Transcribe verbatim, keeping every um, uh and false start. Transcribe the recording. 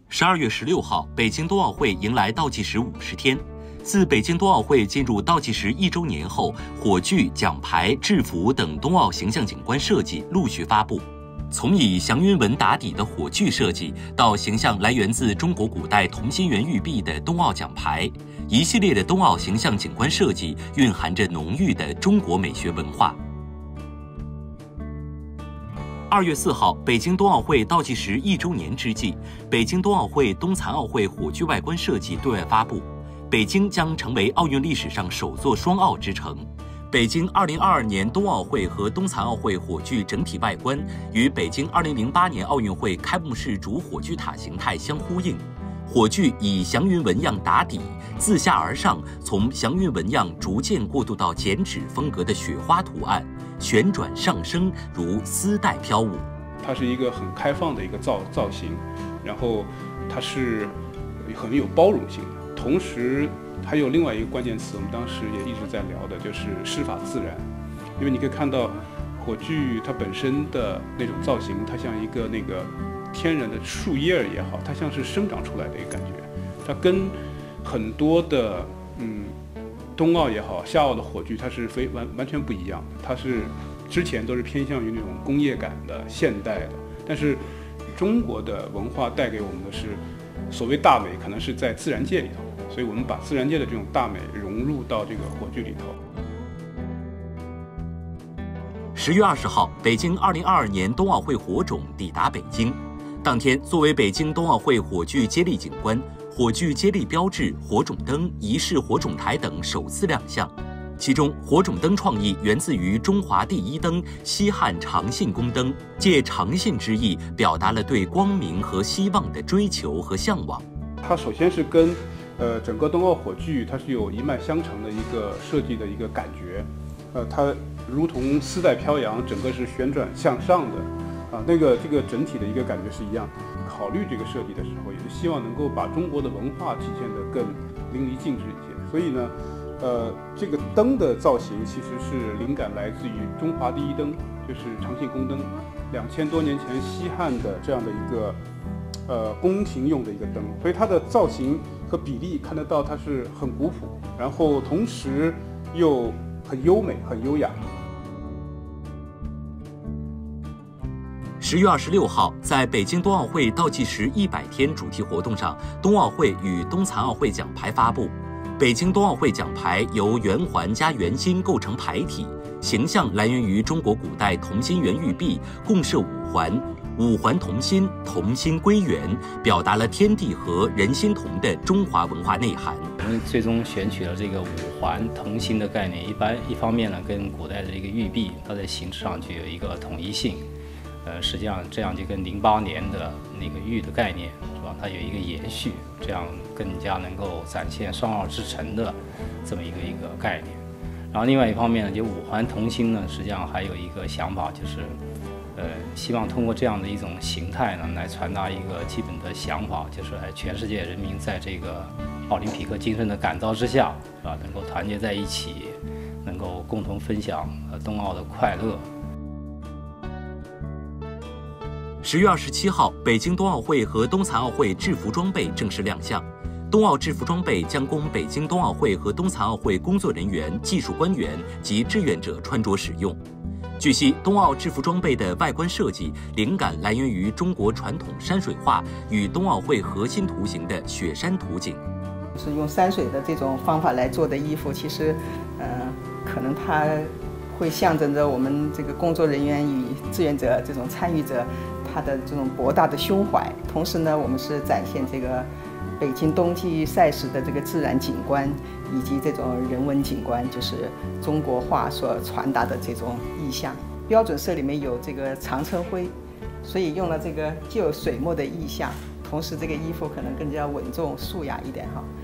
十二月十六号，北京冬奥会迎来倒计时五十天。自北京冬奥会进入倒计时一周年后，火炬、奖牌、制服等冬奥形象景观设计陆续发布。从以祥云纹打底的火炬设计，到形象来源自中国古代同心圆玉璧的冬奥奖牌，一系列的冬奥形象景观设计蕴含着浓郁的中国美学文化。二月四号，北京冬奥会倒计时一周年之际，北京冬奥会冬残奥会火炬外观设计对外发布。北京将成为奥运历史上首座双奥之城。北京二零二二年冬奥会和冬残奥会火炬整体外观与北京二零零八年奥运会开幕式主火炬塔形态相呼应。火炬以祥云纹样打底，自下而上，从祥云纹样逐渐过渡到剪纸风格的雪花图案，旋转上升，如丝带飘舞。 它是一个很开放的一个造造型，然后它是很有包容性的。同时，还有另外一个关键词，我们当时也一直在聊的，就是师法自然。因为你可以看到，火炬它本身的那种造型，它像一个那个天然的树叶也好，它像是生长出来的一个感觉。它跟很多的嗯冬奥也好，夏奥的火炬，它是非完完全不一样的。它是之前都是偏向于那种工业感的、现代的，但是中国的文化带给我们的是。所谓大美，可能是在自然界里头，所以我们把自然界的这种大美融入到这个火炬里头。 十月二十号，北京二零二二年冬奥会火种抵达北京。当天，作为北京冬奥会火炬接力景观，火炬接力标志、火种灯、仪式火种台等首次亮相。其中，火种灯创意源自于中华第一灯西汉长信宫灯，借长信之意，表达了对光明和希望的追求和向往。 它首先是跟，呃，整个冬奥火炬它是有一脉相承的一个设计的一个感觉，呃，它如同丝带飘扬，整个是旋转向上的，啊，那个这个整体的一个感觉是一样。考虑这个设计的时候，也是希望能够把中国的文化体现得更淋漓尽致一些，所以呢。呃，这个灯的造型其实是灵感来自于中华第一灯，就是长信宫灯，两千多年前西汉的这样的一个呃宫廷用的一个灯，所以它的造型和比例看得到它是很古朴，然后同时又很优美、很优雅。 十月二十六号，在北京冬奥会倒计时一百天主题活动上，冬奥会与冬残奥会奖牌发布。北京冬奥会奖牌由圆环加圆心构成牌体，形象来源于中国古代同心圆玉璧，共设五环，五环同心，同心归元，表达了天地合、人心同的中华文化内涵。 我们最终选取了这个五环同心的概念，一般一方面呢，跟古代的这个玉璧，它在形式上具有一个统一性。呃，实际上这样就跟零八年的那个玉的概念是吧？它有一个延续，这样更加能够展现双奥之城的这么一个一个概念。然后另外一方面呢，就五环同心呢，实际上还有一个想法，就是呃，希望通过这样的一种形态呢，来传达一个基本的想法，就是哎，全世界人民在这个奥林匹克精神的感召之下，是吧？能够团结在一起，能够共同分享呃冬奥的快乐。 十月二十七号，北京冬奥会和冬残奥会制服装备正式亮相。冬奥制服装备将供北京冬奥会和冬残奥会工作人员、技术官员及志愿者穿着使用。据悉，冬奥制服装备的外观设计灵感来源于中国传统山水画与冬奥会核心图形的雪山图景。 是用山水的这种方法来做的衣服，其实，呃，可能它会象征着我们这个工作人员与志愿者这种参与者。它的这种博大的胸怀，同时呢，我们是展现这个北京冬季赛事的这个自然景观，以及这种人文景观，就是中国画所传达的这种意象。标准色里面有这个长车灰，所以用了这个既有水墨的意象，同时这个衣服可能更加稳重素雅一点哈。